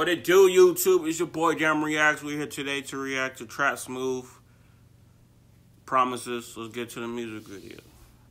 What it do, YouTube? It's your boy Jam Reacts. We're here today to react to Trap Smooth Promises. Let's get to the music video.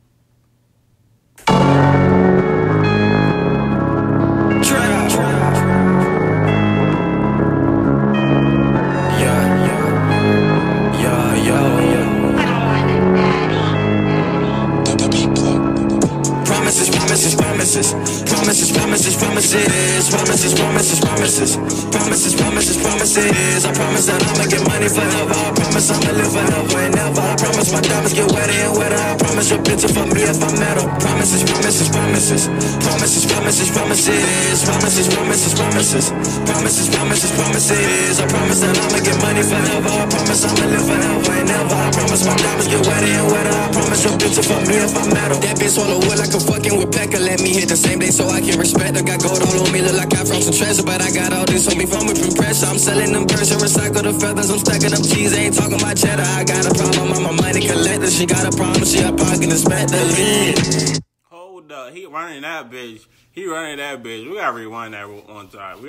Promises. I promise that I'ma get money forever. I promise I'ma live forever and ever. I promise my diamonds get wetter and wetter. I promise your bitch will fuck me if I met her. Promises. Promises. Promises. Promises. Promises. Promises. Promises. Promises. Promises. Promises. Promises. Promises. I promise that I'ma get money forever. I promise I'ma live forever and ever. I promise my diamonds get wetter and wetter. I promise your bitch will fuck me if I met her. That bitch swallow wood like a fucking woodpecker. Let me hit the same day so I can respect her. Got gold all on me, look like I found some treasure, but I got all this on me from whipping pressure. I'm selling them birds and recycle the feathers. I'm stacking them cheese, ain't talking about cheddar. I got a problem, I'm a money collector. She got a problem, she a pocket and smack the lid. Hold up, he running that bitch. He running that bitch. We gotta rewind that one time.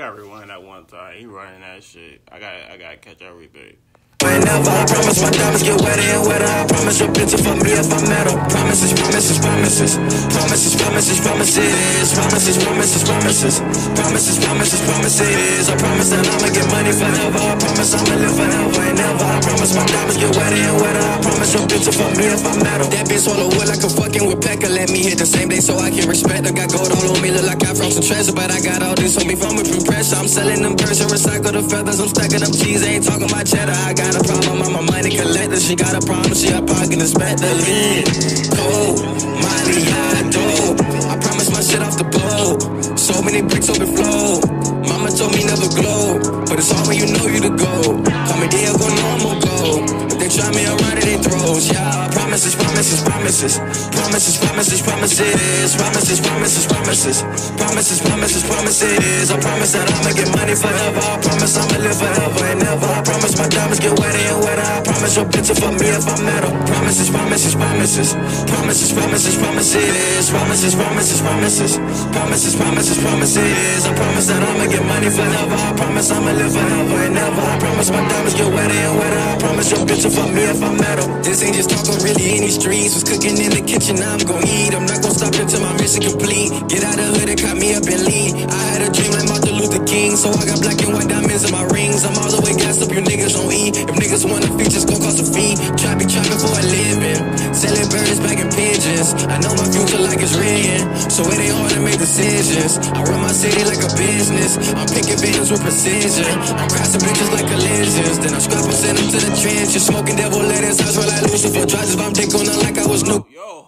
He running that shit. I gotta catch everything. Whenever I promise my diamonds get wetter and wetter. I promise your bitch will fuck me if I met her. Promises. Promises. Promises. Promises. Promises. Promises. Promises. Promises. Promises. Promises. Promises. Promises. I promise that I'ma get money forever. I promise I'ma live forever and ever. I promise my diamonds get wetter and wetter. I promise your bitch will fuck me if I met her. That bitch swallow wood like a fucking woodpecker. Let me hit the same day so I can respect her. Got gold all on me, look like I found some treasure, but I got all this on me from whipping pressure. I'm selling them birds and recycle the feathers. I'm stacking them cheese, ain't talking about cheddar. I got a problem, I'm a money collector. She got a problem, she a pocket and smack the lid. Cold, Molly, yeah, dope. I promise my shit off the boat. So many bricks overflow. Mama told me never glow, but it's all when you know you to go. Call me Diego, no I'm gon' go. If they try me around it, they throws. Yeah, promises. Promises. Promises. Promises. Promises. Promises. Promises. Promises. Promises. Promises. Promises. Promises. I promise that I'ma get money forever. I promise I'ma live forever and ever. I promise my diamonds get wetter and wetter. I promise your bitch will fuck me if I met her. Promises. Promises. Promises. Promises. Promises. Promises. Promises. Promises. Promises. Promises. Promises. Promises. I promise that I'ma get money forever. I promise I'ma live forever and ever. I promise my diamonds get wetter and wetter. I promise your bitch will fuck me if I met her. This ain't just talking really in these streets. Was cooking in the kitchen, now I'm gon' eat. I'm not gon' stop until my mission complete. Get out of hood and caught me up and lead. I had a dream like Martin Luther King, so I got black and white diamonds in my rings. I'm all the way gassed up, you niggas don't eat. If niggas want a features, gon' cost a fee. Trapping for a living, selling birds, bagging pigeons. I know my future like it's written, so it ain't hard to make decisions. I run my city like a business. I'm picking victims with precision. I'm crossing bitches like collisions. Then I'm scrapping, send them to the trenches. Smoking devil lettuce, house roll like Lucifer. Drives if I'm dick on her like I was new. Yo,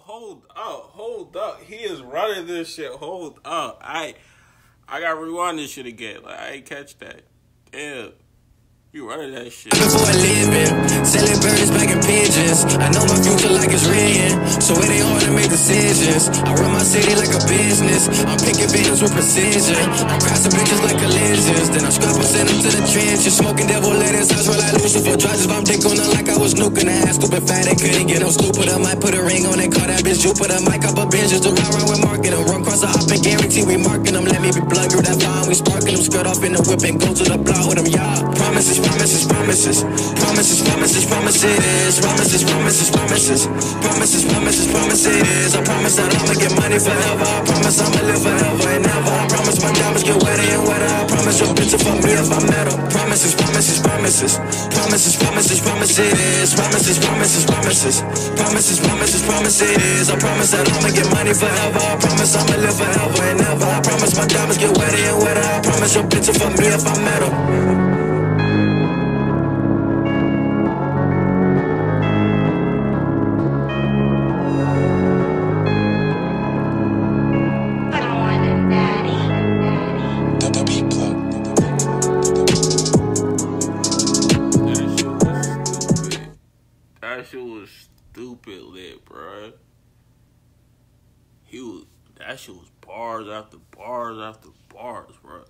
hold up. He is running this shit. Hold up. I gotta rewind this shit again. Like, I ain't catch that. Damn. You running that shit. For a living, selling birds, bagging pigeons. I know my future like it's written, so it ain't hard to make decisions. I run my city like a business. I'm picking victims with precision. I'm crossing bitches like collisions. Then I'm scrapping, send them to the trenches. Smoking devil lettuce, house roll like Lucifer. Drives if I'm dick on her like I was nuking her ass. Stupid fat, they couldn't get no stupid. I might put a ring on it, call that bitch Jupiter. Mic up a bench just to ride around with market them. Run cross the up and guarantee we marking them. Let me be blood, girl, that fine. We sparking them. Skirt off in the whip and go to the block with them, y'all. Promises. Promises. Promises. Promises. Promises. Promises. Promises. Promises. Promises. Promises. Promises. Promises. I promise that I'ma get money forever. I promise I'ma live forever and ever. I promise my diamonds get wetter and wetter. I promise your bitch will fuck me if I met her. Promises. Promises. Promises. Promises. Promises. Promises. Promises. Promises. Promises. Promises. Promises. Promises. I promise that I'ma get money forever. I promise I'ma live forever and ever. I promise my diamonds get wetter and wetter. I promise your bitch will fuck me if I met her. That shit was stupid lit, bro. That shit was bars after bars after bars, bro.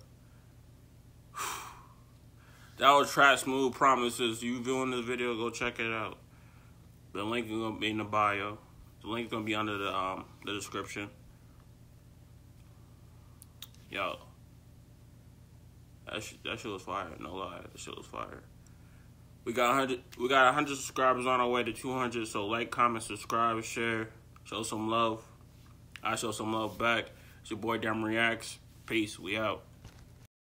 That was Trap Smooth Promises. You viewing this video, go check it out. The link is gonna be in the bio. The link is gonna be under the description. Yo, That shit was fire. No lie, that shit was fire. We got 100 subscribers on our way to 200. So like, comment, subscribe, share, show some love. I show some love back. It's your boy Damn Reacts. Peace. We out.